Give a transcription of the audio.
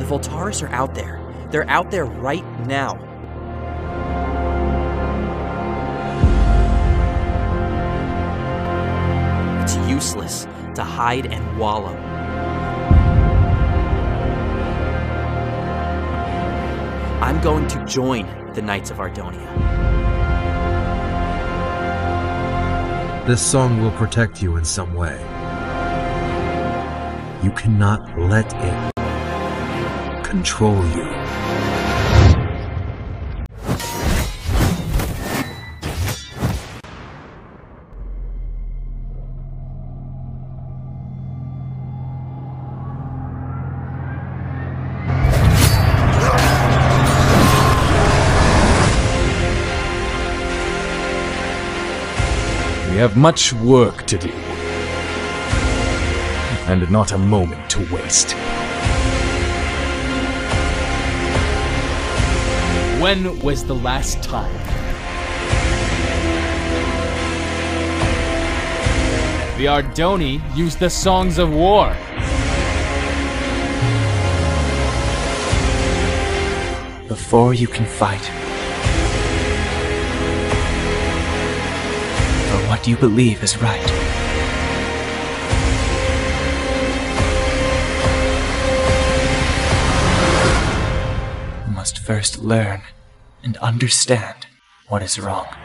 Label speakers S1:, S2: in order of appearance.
S1: The Voltaris are out there. They're out there right now. It's useless to hide and wallow. I'm going to join the Knights of Ardonia.
S2: This song will protect you in some way. You cannot let it control you.
S3: We have much work to do, and not a moment to waste.
S4: When was the last time? The Ardoni used the songs of war.
S5: Before you can fight for what you believe is right, you must first learn and understand what is wrong.